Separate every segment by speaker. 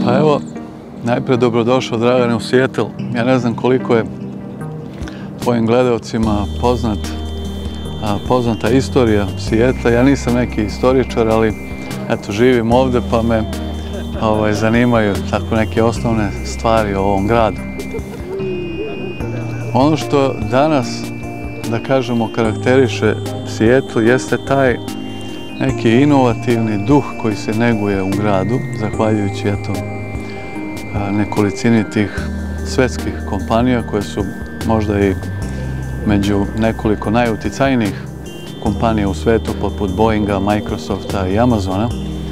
Speaker 1: Pa evo, najprej dobrodošao Dragane u Seattle. Ja ne znam koliko je tvojim gledalcima poznata istorija Seattle. Ja nisam neki istoričar, ali eto, živim ovdje pa me zanimaju tako neke osnovne stvari o ovom gradu. Ono što danas, da kažemo, karakteriše Seattle jeste taj neki inovativni duh koji se neguje u gradu, zahvaljujući nekolicini tih svetskih kompanija koje su možda i među nekoliko najuticajnijih kompanija u svetu, poput Boeinga, Microsofta i Amazona.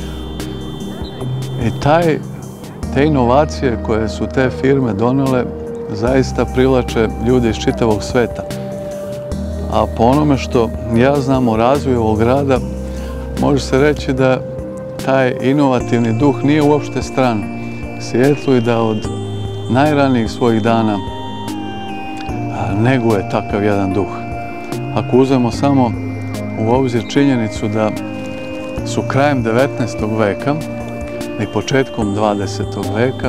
Speaker 1: I te inovacije koje su te firme donele zaista privlače ljude iz čitavog sveta. A po onome što ja znam o razvoju ovog grada, može se reći da taj inovativni duh nije uopšte stran Seattleu i da od najranijih svojih dana neguje takav jedan duh. Ako uzmemo samo u obzir činjenicu da su krajem 19. veka i početkom 20. veka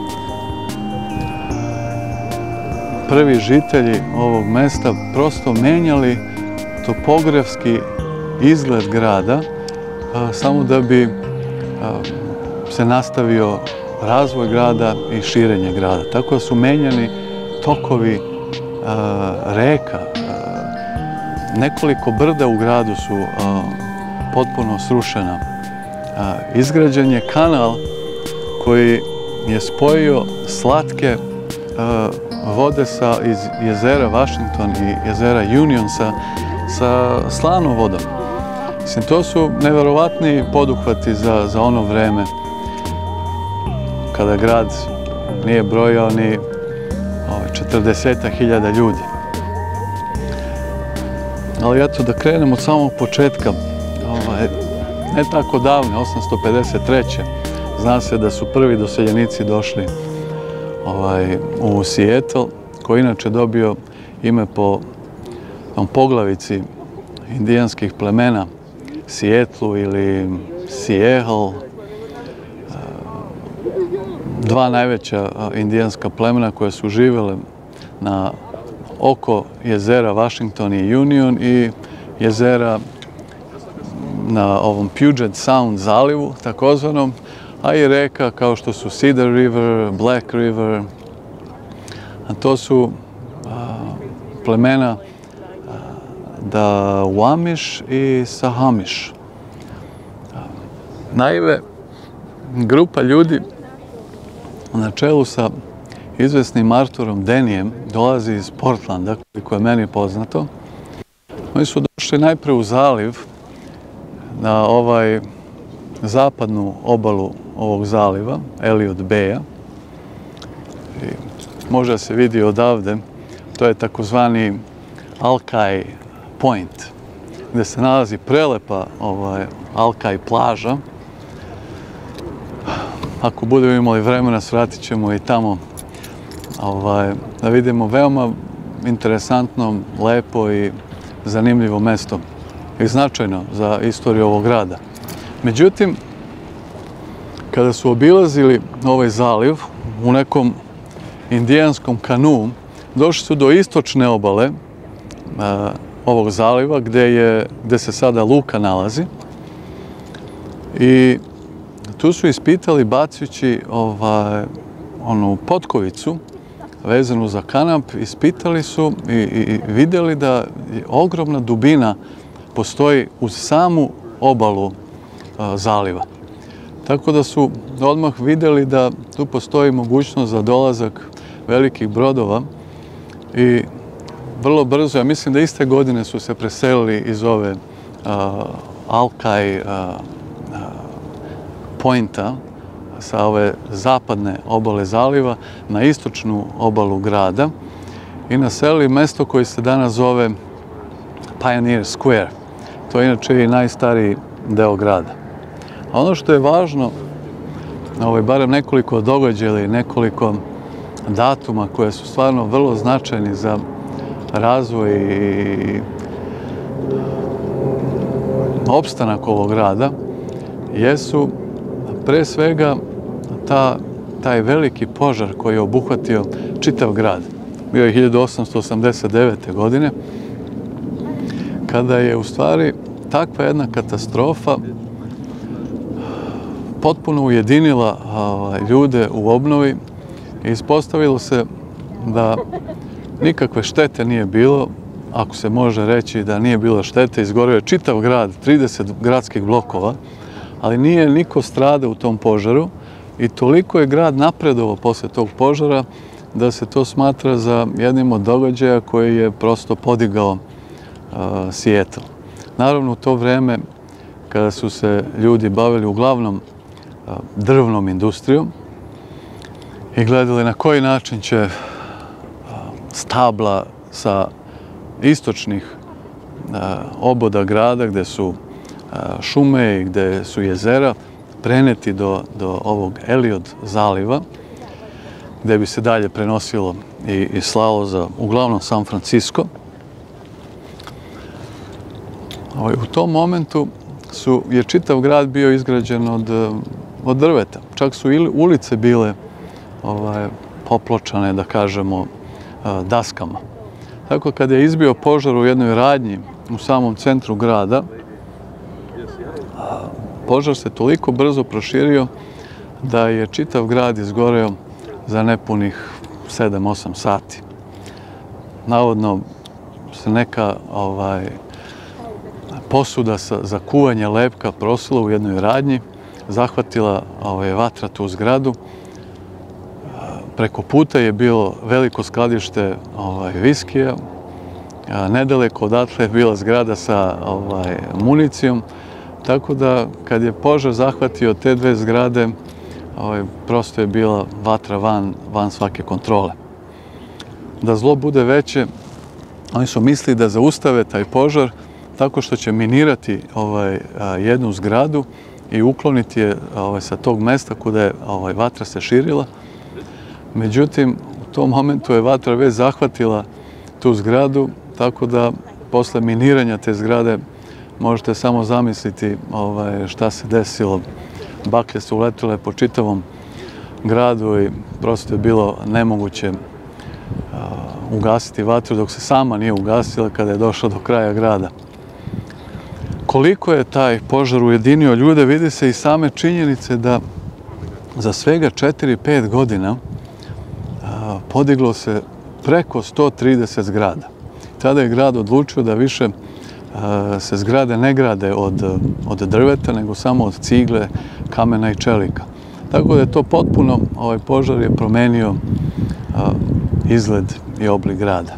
Speaker 1: prvi žitelji ovog mesta prosto menjali topografski izgled grada samo da bi se nastavio razvoj grada i širenje grada. Tako da su menjani tokovi reka. Nekoliko brda u gradu su potpuno srušena. Izgrađen je kanal koji je spojio slatke vode iz jezera Washington i jezera Union sa slanom vodom. Mislim, to su neverovatni poduhvati za ono vreme kada grad nije brojao ni 40.000 ljudi. Ali eto, da krenemo od samog početka. Ne tako davne, 853. Zna se da su prvi doseljenici došli u Seattle, koji inače dobio ime po poglavici indijanskih plemena Seattleu ili Seattle, dva najveća indijanska plemena koja su živjele oko jezera Washington i Union i jezera na ovom Puget Sound zalivu, takozvanom, a i reka kao što su Cedar River, Black River. A to su plemena Duwamish i Sahamish. Naime, grupa ljudi na čelu sa izvesnim Arturom Denijem dolazi iz Portlanda, koliko je meni poznato. Oni su došli najpre u zaliv, na zapadnu obalu ovog zaliva, Elliot Baya. Može se vidi odavde, to je takozvani Alki Point, gdje se nalazi prelepa Alki plaža. Ako budemo imali vremena, svratit ćemo i tamo da vidimo veoma interesantno, lepo i zanimljivo mesto i značajno za istoriju ovog grada. Međutim, kada su obilazili ovaj zaliv u nekom indijanskom kanuu, došli su do istočne obale ovog zaliva gdje se sada luka nalazi i tu su ispitali bacujući onu potkovicu vezanu za kanap, ispitali su i vidjeli da ogromna dubina postoji uz samu obalu zaliva. Tako da su odmah vidjeli da tu postoji mogućnost za dolazak velikih brodova i vrlo brzo, ja mislim da iste godine su se preselili iz ove Alki Pointa sa ove zapadne obale zaliva na istočnu obalu grada i naselili mesto koje se danas zove Pioneer Square. To je inače i najstariji deo grada. A ono što je važno, barem nekoliko događaja ili nekoliko datuma koje su stvarno vrlo značajni za razvoj i opstanak ovog grada, jesu pre svega ta taj veliki požar koji je obuhvatio čitav grad. Bio je 1889. godine, kada je u stvari takva jedna katastrofa potpuno ujedinila ljude u obnovi i ispostavilo se da nikakve štete nije bilo, ako se može reći da nije bilo štete, izgorio je čitav grad, 30 gradskih blokova, ali nije niko stradao u tom požaru i toliko je grad napredovao posle tog požara da se to smatra za jednim od događaja koji je prosto podigao Seattle. Naravno, u to vreme, kada su se ljudi bavili uglavnom drvnom industrijom i gledali na koji način će stabla sa istočnih oboda grada, gde su šume i gde su jezera, preneti do ovog Eliot zaliva, gde bi se dalje prenosilo i slalo za uglavnom San Francisco. U tom momentu je čitav grad bio izgrađen od drveta. Čak su ulice bile popločane, da kažemo, daskama. Tako kada je izbio požar u jednoj radnji u samom centru grada, požar se toliko brzo proširio da je čitav grad izgoreo za nepunih 7-8 sati. Navodno se neka posuda za kuvanje lepka prosula u jednoj radnji, zahvatila vatra tu zgradu. Preko puta je bilo veliko skladište viskija, nedaleko odatle je bila zgrada sa municijom, tako da kad je požar zahvatio te dve zgrade, prosto je bila vatra van svake kontrole. Da zlo bude veće, oni su mislili da zaustave taj požar tako što će minirati jednu zgradu i ukloniti je sa tog mesta kuda je vatra se širila. Međutim, u tom momentu je vatra već zahvatila tu zgradu, tako da posle miniranja te zgrade možete samo zamisliti šta se desilo. Baklje su uletile po čitavom gradu i prosto je bilo nemoguće ugasiti vatru dok se sama nije ugasila kada je došla do kraja grada. Koliko je taj požar ujedinio ljude, vidi se i same činjenice da za svega 4-5 godina podiglo se preko 130 zgrada. Tada je grad odlučio da više se zgrade ne grade od drveta, nego samo od cigle, kamena i čelika. Tako da je to potpuno, ovaj požar je promenio izgled i oblik grada.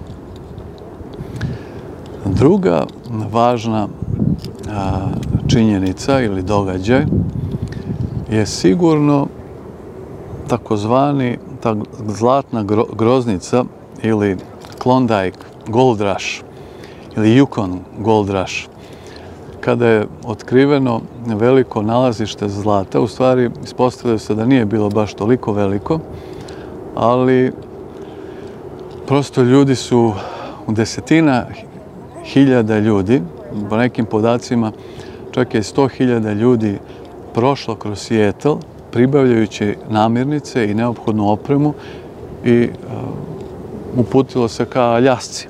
Speaker 1: Druga važna činjenica ili događaj je sigurno takozvani zlatna groznica ili Klondike Gold Rush ili Yukon Gold Rush. Kada je otkriveno veliko nalazište zlata, u stvari ispostavilo se da nije bilo baš toliko veliko, ali prosto ljudi su u desetina hiljada ljudi, po nekim podacima čak je 100.000 ljudi prošlo kroz Seattle, pribavljajući namirnice i neophodnu opremu i uputilo se ka Aljasci.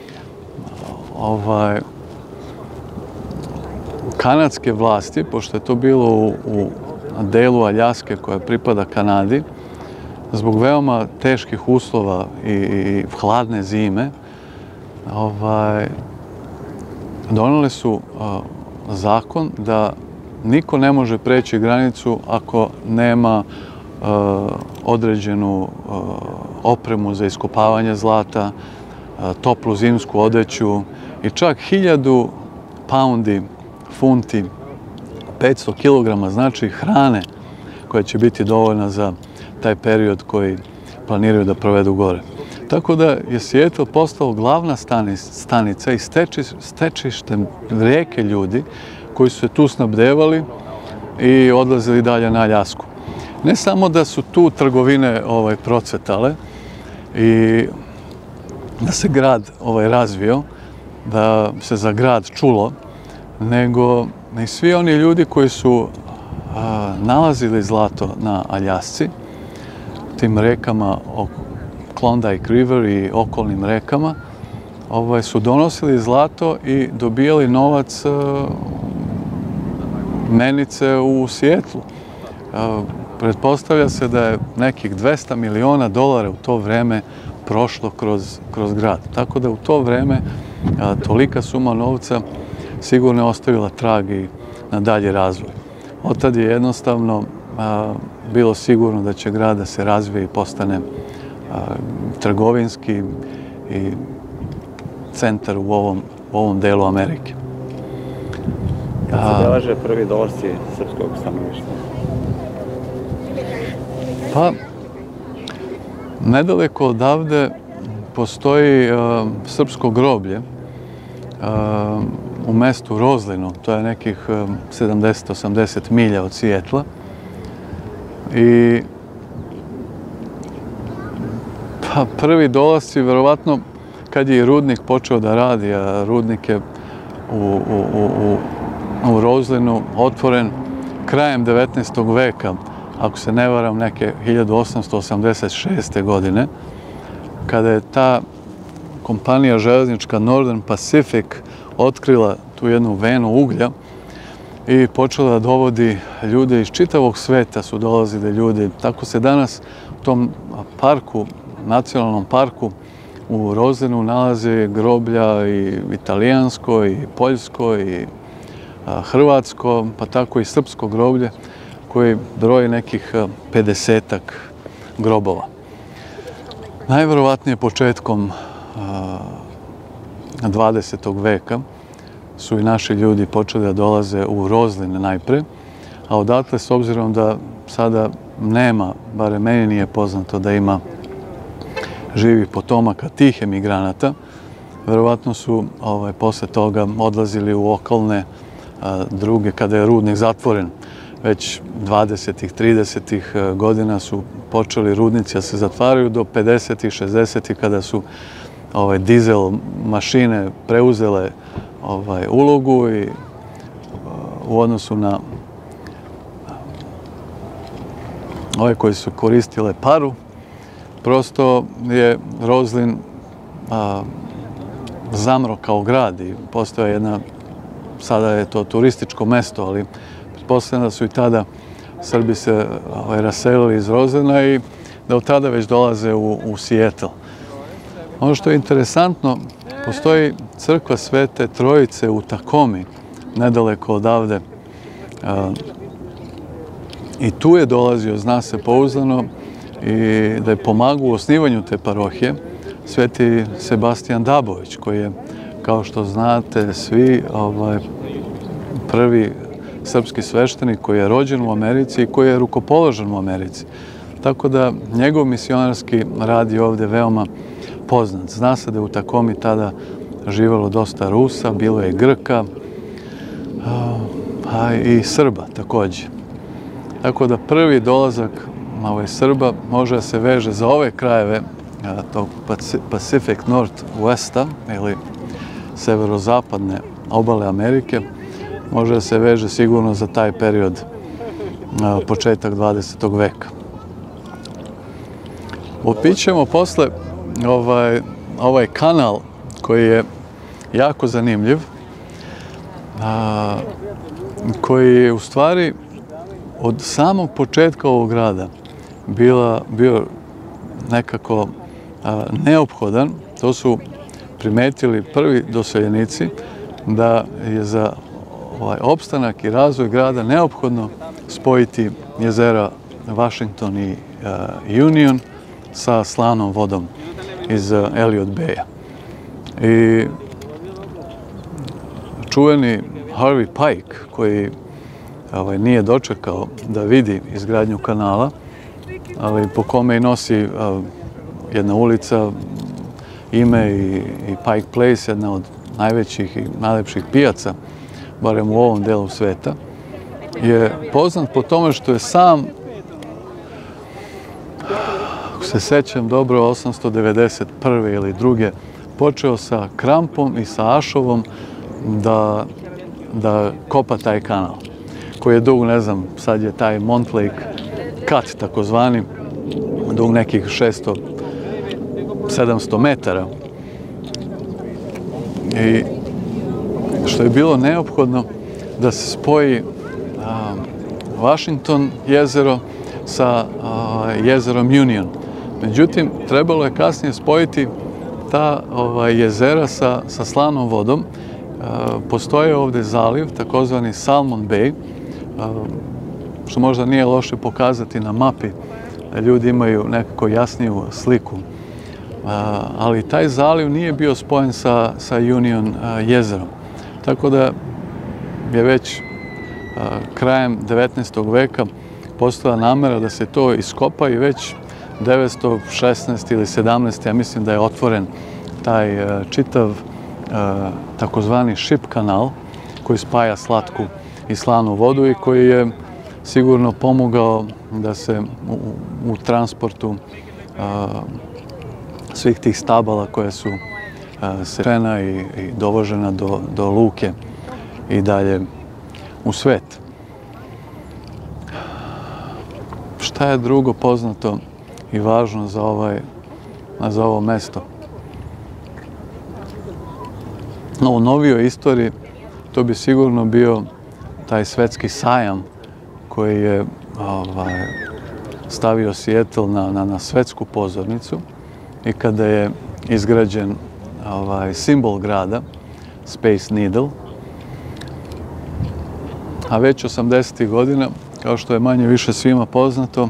Speaker 1: Kanadske vlasti, pošto je to bilo u delu Aljaske koja pripada Kanadi, zbog veoma teških uslova i hladne zime, doneli su zakon da niko ne može preći granicu ako nema određenu opremu za iskopavanje zlata, toplu zimsku odeću i čak 1000 paundi, funti, 500 kilograma, znači hrane koja će biti dovoljna za taj period koji planiraju da provedu gore. Tako da je Seattle postao glavna stanica i stečište reke ljudi koji su se tu snabdevali i odlazili dalje na Aljasku. Ne samo da su tu trgovine procvetale i da se grad razvio, da se za grad čulo, nego i svi oni ljudi koji su nalazili zlato na Aljasci tim rekama, Klondike River i okolnim rekama, su donosili zlato i dobijali novac menice u Sijetlu. Pretpostavlja se da je nekih $200 miliona u to vreme prošlo kroz grad. Tako da u to vreme tolika suma novca sigurno je ostavila trag i na dalji razvoj. Od tad je jednostavno bilo sigurno da će grad da se razvije i postane trgovinski i centar u ovom delu Amerike.
Speaker 2: Kad se beleže prvi dolasci srpskog stanovništva?
Speaker 1: Pa, nedaleko odavde postoji srpsko groblje u mestu Roslinu, to je nekih 70-80 milja od Sijetla. I prvi dolasci, verovatno, kad je i rudnik počeo da radi, a rudnik je u Roslinu otvoren krajem 19. veka, ako se ne varam, neke 1886. godine, kada je ta kompanija železnička Northern Pacific otkrila tu jednu venu uglja i počela da dovodi ljude iz čitavog sveta, su dolazili ljudi. Tako se danas u tom parku, nacionalnom parku u Roslinu nalaze groblja i italijansko, i poljsko, i hrvatsko, pa tako i srpsko groblje, koji broji nekih 50-ak grobova. Najverovatnije početkom 20. veka su i naši ljudi počeli da dolaze u Roslin najpre, a odatle, s obzirom da sada nema, barem meni nije poznato da ima živih potomaka tih emigranata, verovatno su posle toga odlazili u okolne druge, kada je rudnik zatvoren. Već 20. 30. godina su počeli rudnici da se zatvaraju do 50. 60. kada su dizel mašine preuzele ulogu i u odnosu na ove koji su koristile paru, prosto je Roslin zamro kao grad i postoje jedna, sada je to turističko mesto, ali pretpostavljam da su i tada Srbi se raselili iz Roslina i da od tada već dolaze u Sijetl. Ono što je interesantno, postoji crkva Svete Trojice u Takomi, nedaleko odavde. I tu je dolazio, zna se pouzdano, i da je pomagao u osnivanju te parohije Sveti Sebastijan Dabović, koji je, kao što znate svi, prvi srpski sveštenik koji je rođen u Americi i koji je rukopoložen u Americi. Tako da njegov misionarski rad je ovde veoma poznat. Zna se da je u Takomi tada živelo dosta Rusa, bilo je Grka, a i Srba takođe. Tako da prvi dolazak Srba može da se veže za ove krajeve tog Pacific Northwesta ili severozapadne obale Amerike, može da se veže sigurno za taj period početak 20. veka. Opićemo posle ovaj kanal koji je jako zanimljiv, koji je u stvari od samog početka ovog grada bio nekako neophodan. To su primetili prvi doseljenici, da je za opstanak i razvoj grada neophodno spojiti jezera Washington i Union sa slanom vodom iz Elliott Baya. I čuveni Harvey Pike, koji nije dočekao da vidi izgradnju kanala, ali po kome i nosi jedna ulica, ime i Pike Place, jedna od najvećih i najlepših pijaca, barem u ovom delu sveta, je poznat po tome što je sam, ako se sećam dobro, 891. ili druge, počeo sa krampom i sa ašovom da kopa taj kanal, koji je dug, ne znam, sad je taj Montlake Cut, takozvani, dug nekih 600-700 metara. I što je bilo neophodno da se spoji Washington jezero sa jezerom Union. Međutim, trebalo je kasnije spojiti ta jezera sa slanom vodom. Postoje ovdje zaliv, takozvani Salmon Bay, što možda nije loše pokazati na mapi, ljudi imaju nekako jasniju sliku. Ali taj zaliv nije bio spojen sa Union jezerom. Tako da je već krajem 19. veka postojala namera da se to iskopa i već 916. ili 17. ja mislim da je otvoren taj čitav takozvani ship kanal koji spaja slatku i slanu vodu i koji je sigurno pomogao da se u transportu svih tih stabala koje su sečena i dovožena do luke i dalje u svet. Šta je drugo poznato i važno za ovo mesto? No, u novijoj istoriji to bi sigurno bio taj svetski sajam koji je stavio Seattle na svetsku pozornicu i kada je izgrađen simbol grada, Space Needle. A već 80. godina, kao što je manje više svima poznato,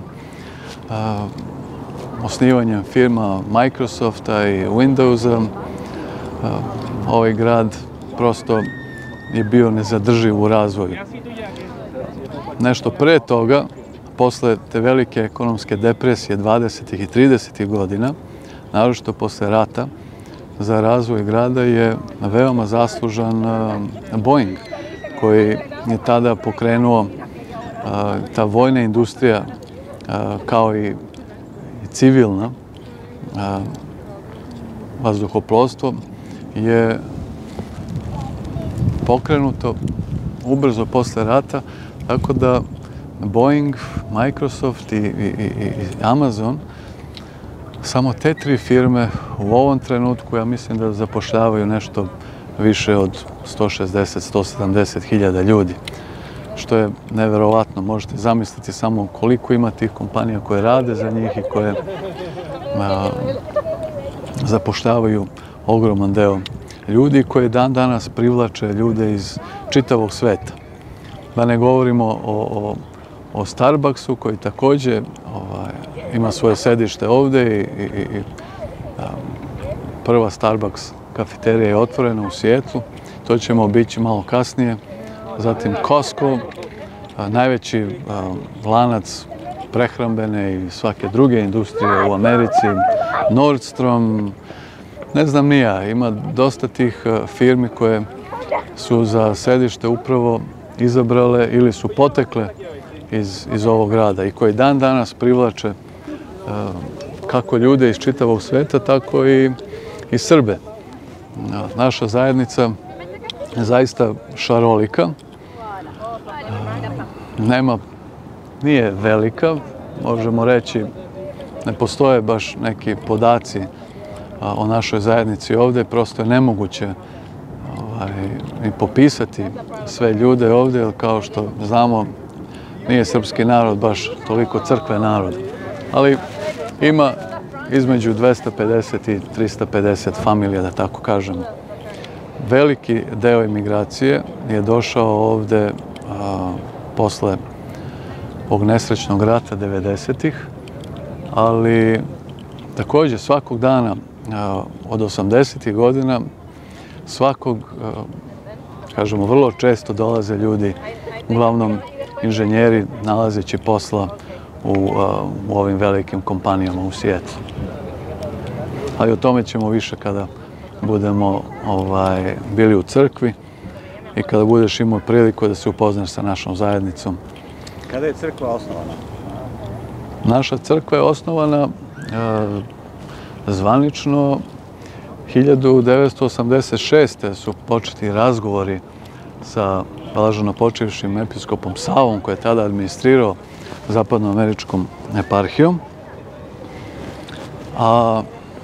Speaker 1: osnivanjem firma Microsofta i Windowsa, ovaj grad prosto je bio nezadrživ u razvoju. Nešto pre toga, posle te velike ekonomske depresije 20. i 30. godina, naročito posle rata, za razvoj grada je veoma zaslužan Boeing, koji je tada pokrenuo ta vojna industrija kao i civilna vazduhoplovstvo je pokrenuto ubrzo posle rata, tako da Boeing, Microsoft i Amazon, samo te tri firme u ovom trenutku, ja mislim da zapošljavaju nešto više od 160-170 hiljada ljudi, što je neverovatno. Možete zamisliti samo koliko ima tih kompanija koje rade za njih i koje zapošljavaju ogroman deo ljudi koji dan danas privlače ljude iz čitavog sveta. Da ne govorimo o Starbucksu koji također ima svoje sedište ovdje i prva Starbucks kafeterija je otvorena u Seattlu. To ćemo obići malo kasnije. Zatim Costco, najveći lanac prehrambene i svake druge industrije u Americi, Nordstrom, ne znam ni ja, ima dosta tih firmi koje su za sedište upravo izabrale ili su potekle iz ovog grada i koji dan danas privlače kako ljude iz čitavog sveta, tako i Srbe. Naša zajednica je zaista šarolika. Nije velika, možemo reći, ne postoje baš neki podaci o našoj zajednici ovdje, prosto je nemoguće i popisati sve ljude ovdje, jer kao što znamo, nije srpski narod baš toliko crkve narod, ali ima između 250 i 350 familija, da tako kažemo. Veliki deo imigracije je došao ovdje posle ovog nesrećnog rata 90-ih, ali također svakog dana od 80-ih godina kažemo, vrlo često dolaze ljudi, uglavnom inženjeri, nalazeći posla u ovim velikim kompanijama u Seattlu. Ali o tome ćemo više kada budemo bili u crkvi i kada budeš imao priliku da se upoznaš sa našom zajednicom.
Speaker 2: Kada je crkva osnovana?
Speaker 1: Naša crkva je osnovana zvanično 1986. su početi razgovori sa blaženopočivšim episkopom Savom, koji je tada administrirao zapadnoameričkom eparhijom. A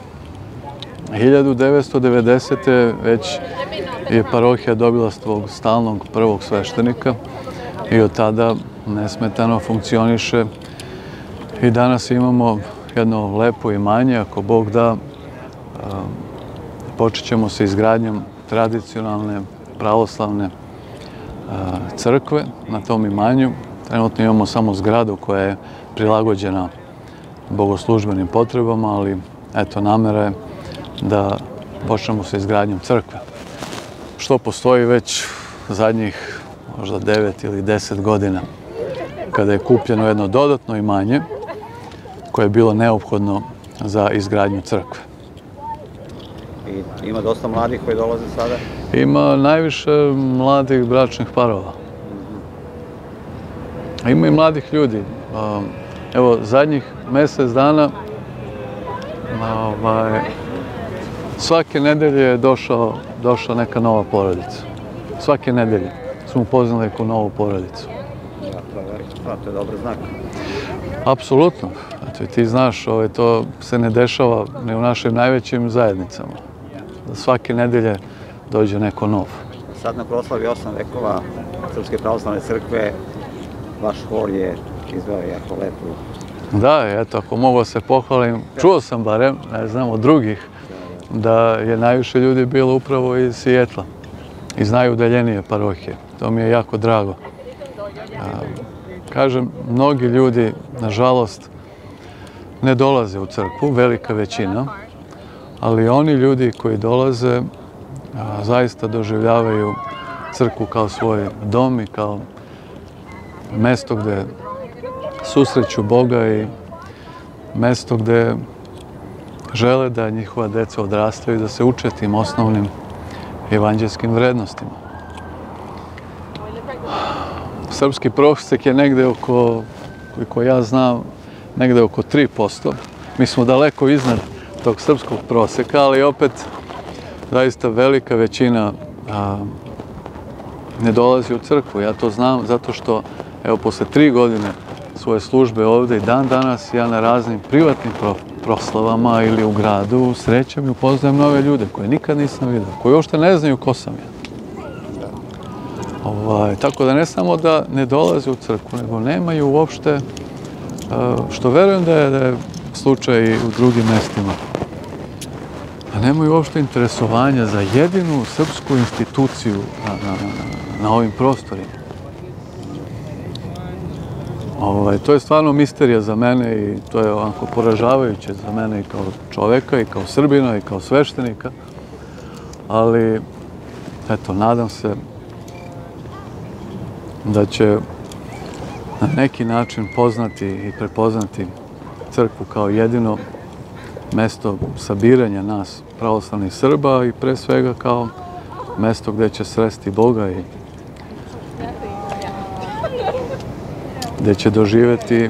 Speaker 1: 1990. već je parohija dobila svog stalnog prvog sveštenika i od tada nesmetano funkcioniše i danas imamo jedno lepo imanje, ako Bog da, počet ćemo sa izgradnjom tradicionalne pravoslavne crkve na tom imanju. Trenutno imamo samo zgradu koja je prilagođena bogoslužbenim potrebama, ali eto, namera je da počnemo sa izgradnjom crkve. Što postoji već zadnjih možda 9 ili 10 godina, kada je kupljeno jedno dodatno imanje koje je bilo neophodno za izgradnju crkve.
Speaker 2: I ima dosta mladih koji dolaze sada?
Speaker 1: Ima najviše mladih bračnih parova. Ima i mladih ljudi. Evo, zadnjih mjesec dana svake nedelje je došla neka nova porodica. Svake nedelje smo upoznali neku novu porodicu.
Speaker 2: To je dobar znak.
Speaker 1: Apsolutno. Ti znaš, to se ne dešava ni u našim najvećim zajednicama. Da svake nedelje dođe neko nov.
Speaker 2: Sad na proslavi 8 vekova Srpske pravoslavne crkve, vaš hor je izveo jako lepo.
Speaker 1: Da, eto, ako mogu se pohvalim, čuo sam barem, ne znam, od drugih, da je najviše ljudi bilo upravo iz Sijetla, iz najudaljenije parohije. To mi je jako drago. Kažem, mnogi ljudi, nažalost, ne dolaze u crkvu, velika većina, ali oni ljudi koji dolaze zaista doživljavaju crkvu kao svoj dom i kao mesto gde susreću Boga i mesto gde žele da njihova deca odrastaju i da se uče tim osnovnim evanđelskim vrednostima. Srpski prosek je negde oko, koliko ja znam, negde oko 3%. Mi smo daleko iznad tog srpskog proseka, ali opet zaista velika većina ne dolazi u crkvu. Ja to znam zato što, evo, posle 3 godine svoje službe ovde i dan danas ja na raznim privatnim proslavama ili u gradu srećem i upoznajem nove ljude koje nikad nisam vidio, koji uopšte ne znaju ko sam ja. Tako da ne samo da ne dolaze u crkvu, nego nemaju uopšte, što verujem da je slučaj i u drugim mestima, nemaju uopšte interesovanja za jedinu srpsku instituciju na ovim prostorima. To je stvarno misterija za mene i to je onako poražavajuće za mene i kao čoveka i kao Srbina i kao sveštenika, ali eto, nadam se da će na neki način poznati i prepoznati crkvu kao jedino mesto sabiranja nas, pravoslavnih Srba, i pre svega kao mesto gde će sresti Boga i gde će doživeti.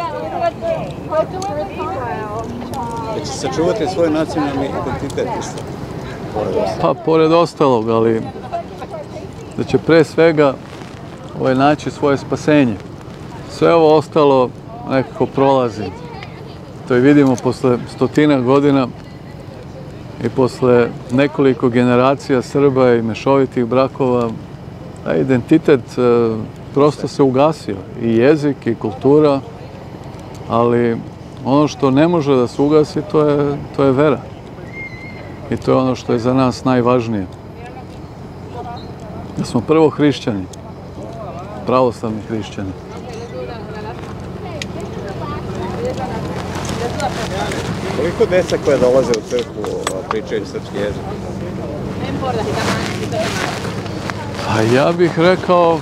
Speaker 2: Da će sačuvati svoj nacionalni identitet,
Speaker 1: Pa, pored ostalog, ali da će pre svega naći svoje spasenje. Sve ovo ostalo nekako prolazi. To i vidimo posle 100 godina i posle nekoliko generacija Srba i mešovitih brakova, a identitet prosto se ugasio, i jezik i kultura, ali ono što ne može da se ugasi, to je vera. I to je ono što je za nas najvažnije. Da smo prvo hrišćani, pravoslavni hrišćani.
Speaker 2: Koliko deca koja dolaze u crkvu pričaju srpski jezik?
Speaker 1: A ja bih rekao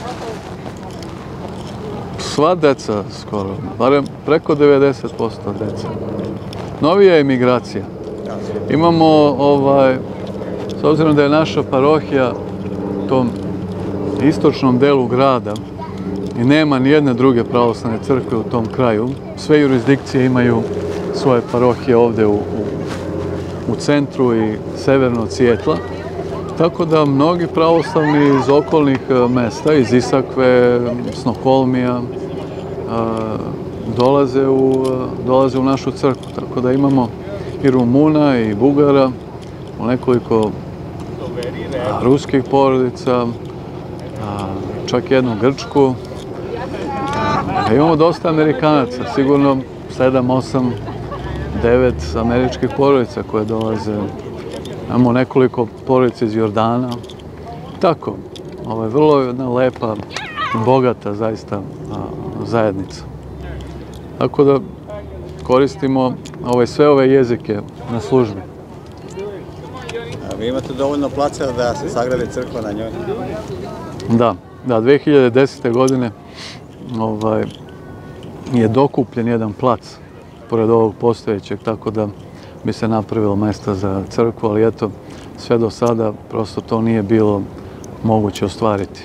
Speaker 1: sva deca skoro, barem preko 90% deca. Novija je migracija. Imamo, s obzirom da je naša parohija u tom istočnom delu grada i nema ni jedne druge pravoslavne crkve u tom kraju, sve jurisdikcije imaju svoje parohije ovde u centru i severno od Sijetla, tako da mnogi pravoslavni iz okolnih mesta, iz Isakve, Snoholmija, dolaze u našu crkvu. Tako da imamo i Rumuna i Bugara, nekoliko ruskih porodica, čak jednu Grčku. Imamo dosta Amerikanaca, sigurno 7, 8, 9 američkih porodica koje dolaze. Imamo nekoliko porodica iz Jordana. Tako, ovo je vrlo jedna lepa, bogata zaista zajednica. Tako da koristimo sve ove jezike na službi.
Speaker 2: Vi imate dovoljno placa da se sagradi crkva na njoj?
Speaker 1: Da, 2010. godine je dokupljen jedan plac pored ovog postojećeg, tako da bi se napravilo mesta za crkvu, ali eto, sve do sada prosto to nije bilo moguće ostvariti.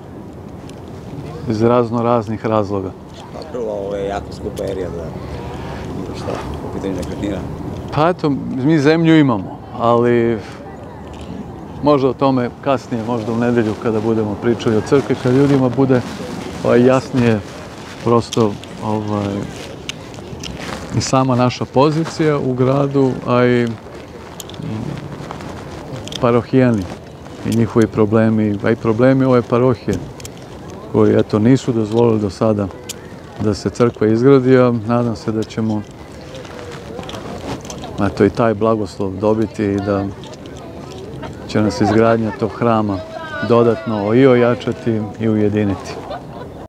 Speaker 1: Iz raznih razloga.
Speaker 2: Pa prvo, ovo je jako skupa erija za šta, po pitanju nekretnina.
Speaker 1: Pa eto, mi zemlju imamo, ali možda o tome kasnije, možda u nedelju kada budemo pričali o crkvi, kad ljudima bude jasnije prosto i sama naša pozicija u gradu, a i parohijani i njihovi problemi, a i problemi ove parohije koji eto nisu dozvolili do sada da se crkva izgradi, a nadam se da ćemo eto i taj blagoslov dobiti i da će nas izgradnja tog hrama dodatno i ojačati i ujediniti.